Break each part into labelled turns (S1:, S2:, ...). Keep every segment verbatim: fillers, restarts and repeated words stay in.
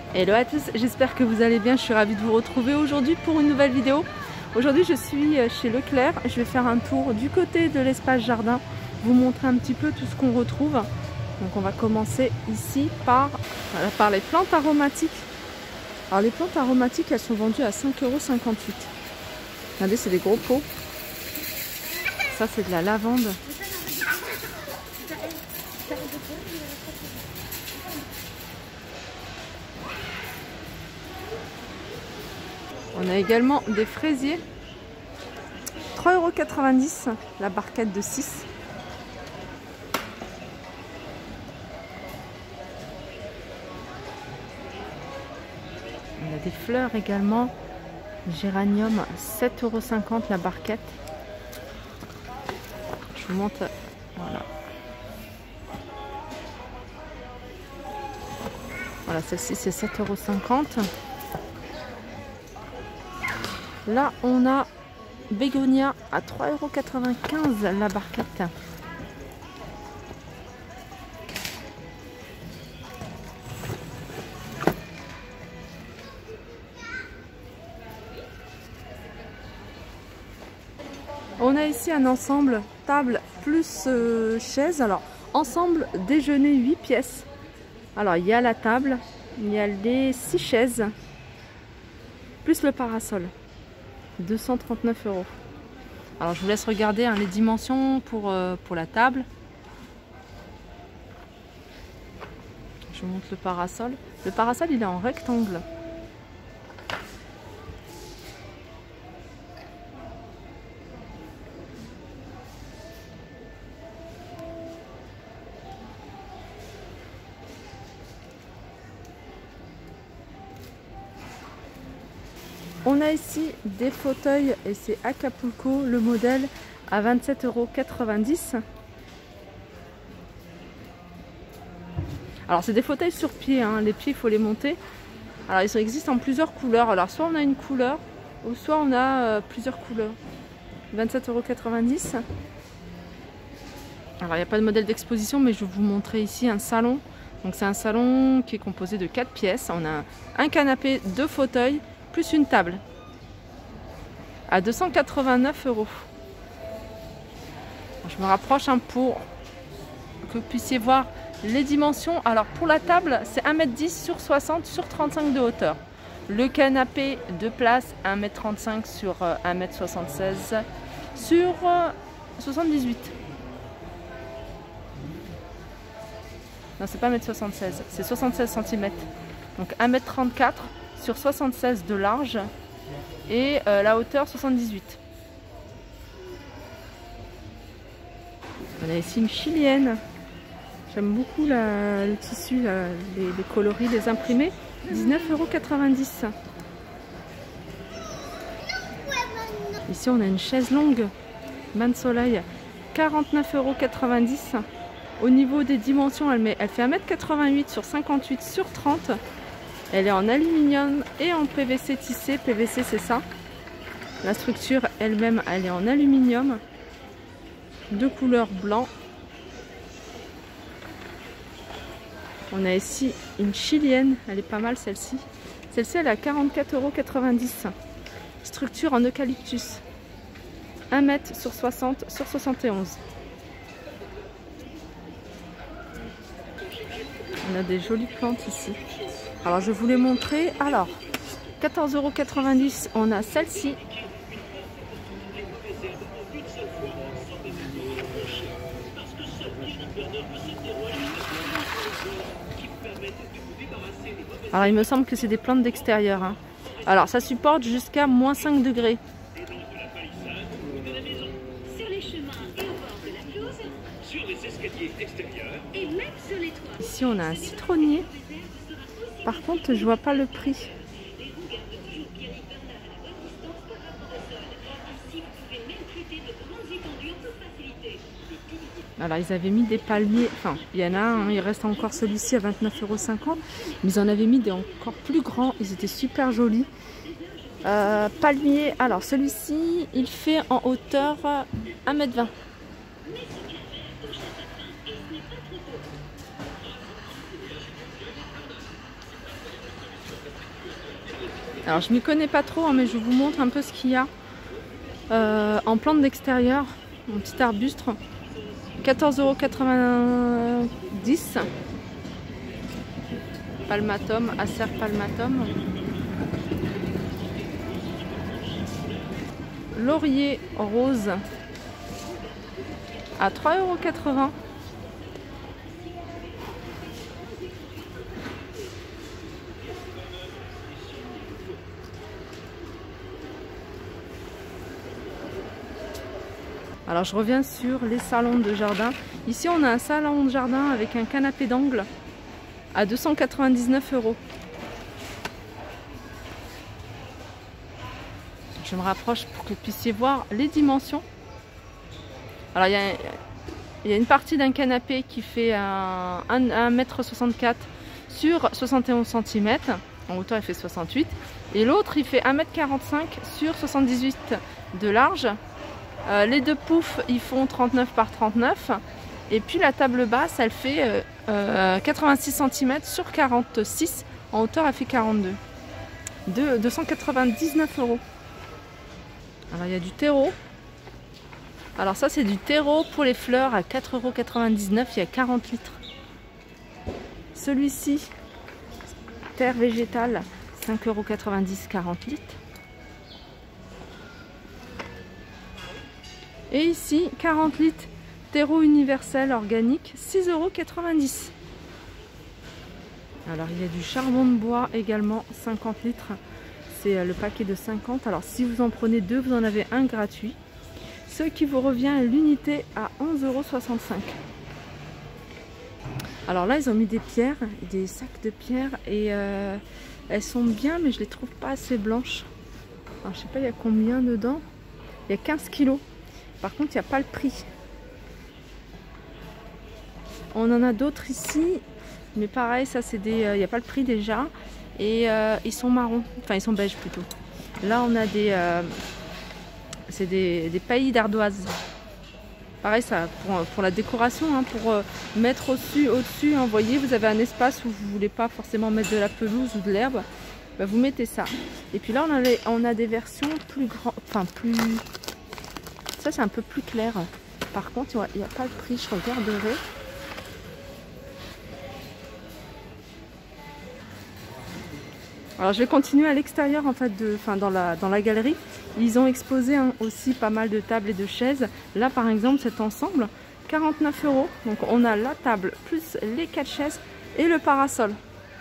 S1: Hello à tous, j'espère que vous allez bien, je suis ravie de vous retrouver aujourd'hui pour une nouvelle vidéo. Aujourd'hui je suis chez Leclerc, je vais faire un tour du côté de l'espace jardin, vous montrer un petit peu tout ce qu'on retrouve. Donc on va commencer ici par, voilà, par les plantes aromatiques. Alors les plantes aromatiques elles sont vendues à cinq euros cinquante-huit. Regardez, c'est des gros pots. Ça c'est de la lavande. On a également des fraisiers, trois euros quatre-vingt-dix la barquette de six. On a des fleurs également, géranium, sept euros cinquante la barquette. Je vous montre, voilà. Voilà, celle-ci c'est sept euros cinquante. Là, on a bégonia à trois euros quatre-vingt-quinze la barquette. On a ici un ensemble table plus euh, chaise. Alors, ensemble déjeuner huit pièces. Alors, il y a la table, il y a les six chaises, plus le parasol. deux cent trente-neuf euros. Alors je vous laisse regarder hein, les dimensions pour, euh, pour la table. Je vous montre le parasol. Le parasol il est en rectangle. On a ici des fauteuils et c'est Acapulco, le modèle à vingt-sept euros quatre-vingt-dix. Alors c'est des fauteuils sur pied, hein. Les pieds il faut les monter. Alors ils existent en plusieurs couleurs. Alors soit on a une couleur ou soit on a euh, plusieurs couleurs. vingt-sept euros quatre-vingt-dix. Alors il n'y a pas de modèle d'exposition mais je vais vous montrer ici un salon. Donc c'est un salon qui est composé de quatre pièces. On a un canapé, deux fauteuils, plus une table à deux cent quatre-vingt-neuf euros. Je me rapproche un pour que vous puissiez voir les dimensions. Alors pour la table c'est un mètre dix sur soixante sur trente-cinq de hauteur. Le canapé de place un mètre trente-cinq sur un mètre soixante-seize sur soixante-dix-huit. Non, c'est pas un mètre soixante-seize, c'est soixante-seize centimètres. Donc un mètre trente-quatre sur soixante-seize de large et euh, la hauteur soixante-dix-huit. On a ici une chilienne. J'aime beaucoup la, le tissu, la, les, les coloris, les imprimés. dix-neuf euros quatre-vingt-dix. Ici on a une chaise longue, bain de soleil, quarante-neuf euros quatre-vingt-dix. Au niveau des dimensions, elle, met, elle fait un mètre quatre-vingt-huit sur cinquante-huit sur trente. Elle est en aluminium et en P V C tissé. P V C c'est ça. La structure elle-même elle est en aluminium. De couleur blanc. On a ici une chilienne. Elle est pas mal celle-ci. Celle-ci elle est à quarante-quatre euros quatre-vingt-dix. Structure en eucalyptus. un mètre sur soixante sur soixante et onze. On a des jolies plantes ici. Alors je vais vous les montrer. Alors quatorze euros quatre-vingt-dix on a celle-ci. Alors il me semble que c'est des plantes d'extérieur. Hein. Alors ça supporte jusqu'à moins cinq degrés. Ici on a un citronnier. Par contre je vois pas le prix. Alors ils avaient mis des palmiers, enfin il y en a un, hein, il reste encore celui-ci à vingt-neuf euros cinquante, mais ils en avaient mis des encore plus grands, ils étaient super jolis. Euh, palmier, alors celui-ci il fait en hauteur un mètre vingt. Alors je m'y connais pas trop, hein, mais je vous montre un peu ce qu'il y a euh, en plantes d'extérieur. Mon petit arbuste, quatorze euros quatre-vingt-dix. Palmatum, Acer palmatum. Laurier rose à trois euros quatre-vingts. Alors je reviens sur les salons de jardin. Ici on a un salon de jardin avec un canapé d'angle à deux cent quatre-vingt-dix-neuf euros. Je me rapproche pour que vous puissiez voir les dimensions. Alors il y a, il y a une partie d'un canapé qui fait un, un, un mètre soixante-quatre sur soixante et onze centimètres. En hauteur il fait soixante-huit. Et l'autre il fait un mètre quarante-cinq sur soixante-dix-huit de large. Euh, les deux poufs ils font trente-neuf par trente-neuf. Et puis la table basse elle fait euh, euh, quatre-vingt-six centimètres sur quarante-six. En hauteur elle fait quarante-deux. De deux cent quatre-vingt-dix-neuf euros. Alors il y a du terreau. Alors ça c'est du terreau pour les fleurs à quatre euros quatre-vingt-dix-neuf. Il y a quarante litres. Celui-ci, terre végétale, cinq euros quatre-vingt-dix, quarante litres. Et ici, quarante litres, terreau universel organique, six euros quatre-vingt-dix. Alors il y a du charbon de bois également, cinquante litres. C'est le paquet de cinquante. Alors si vous en prenez deux, vous en avez un gratuit. Ce qui vous revient l'unité à onze euros soixante-cinq. Alors là, ils ont mis des pierres, des sacs de pierres. Et euh, elles sont bien, mais je les trouve pas assez blanches. Alors je sais pas, il y a combien dedans? Il y a quinze kilos. Par contre, il n'y a pas le prix. On en a d'autres ici. Mais pareil, ça c'est des... Il n'y a pas le prix déjà. Et euh, ils sont marrons. Enfin, ils sont beiges plutôt. Là, on a des... Euh, c'est des, des paillis d'ardoise. Pareil, ça pour, pour la décoration, hein, pour euh, mettre au-dessus, au-dessus, hein, vous voyez, vous avez un espace où vous ne voulez pas forcément mettre de la pelouse ou de l'herbe. Bah, vous mettez ça. Et puis là, on a, les, on a des versions plus grandes. Enfin, plus... Ça, c'est un peu plus clair. Par contre, il n'y a pas le prix, je regarderai. Alors je vais continuer à l'extérieur en fait, de, enfin, dans, la, dans la galerie. Ils ont exposé hein, aussi pas mal de tables et de chaises. Là par exemple cet ensemble, quarante-neuf euros. Donc on a la table plus les quatre chaises et le parasol.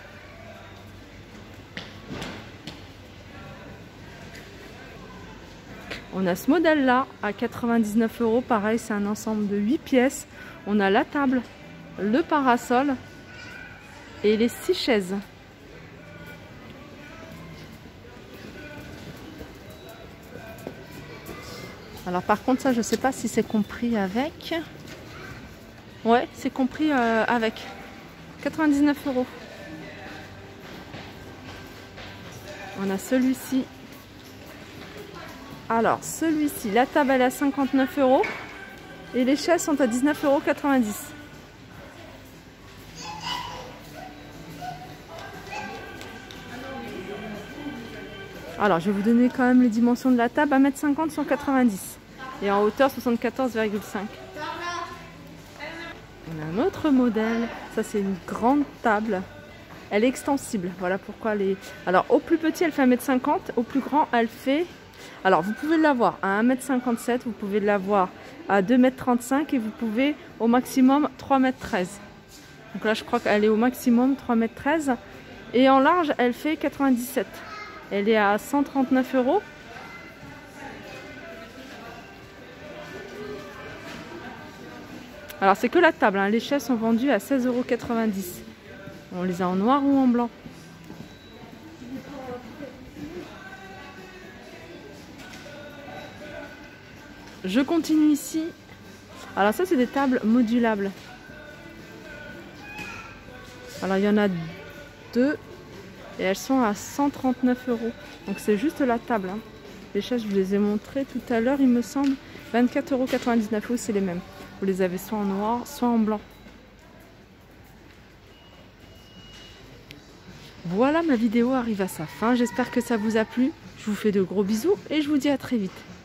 S1: On a ce modèle là à quatre-vingt-dix-neuf euros. Pareil, c'est un ensemble de huit pièces. On a la table, le parasol et les six chaises. Alors par contre ça je sais pas si c'est compris avec. Ouais, c'est compris euh, avec. quatre-vingt-dix-neuf euros. On a celui-ci. Alors celui-ci, la table elle est à cinquante-neuf euros. Et les chaises sont à dix-neuf euros quatre-vingt-dix. Alors je vais vous donner quand même les dimensions de la table. un mètre cinquante sur quatre-vingt-dix. Et en hauteur soixante-quatorze virgule cinq. On a un autre modèle. Ça c'est une grande table. Elle est extensible. Voilà pourquoi elle est... Alors au plus petit elle fait un mètre cinquante. Au plus grand elle fait... Alors vous pouvez l'avoir à un mètre cinquante-sept. Vous pouvez l'avoir à deux mètres trente-cinq. Et vous pouvez au maximum trois mètres treize. Donc là je crois qu'elle est au maximum trois mètres treize. Et en large elle fait quatre-vingt-dix-sept. Elle est à cent trente-neuf euros. Alors c'est que la table, hein. Les chaises sont vendues à seize euros quatre-vingt-dix. On les a en noir ou en blanc. Je continue ici. Alors ça c'est des tables modulables. Alors il y en a deux. Et elles sont à cent trente-neuf euros. Donc c'est juste la table. Hein. Les chaises, je vous les ai montrées tout à l'heure, il me semble. vingt-quatre euros quatre-vingt-dix-neuf. Oui, c'est les mêmes. Vous les avez soit en noir, soit en blanc. Voilà, ma vidéo arrive à sa fin. J'espère que ça vous a plu. Je vous fais de gros bisous et je vous dis à très vite.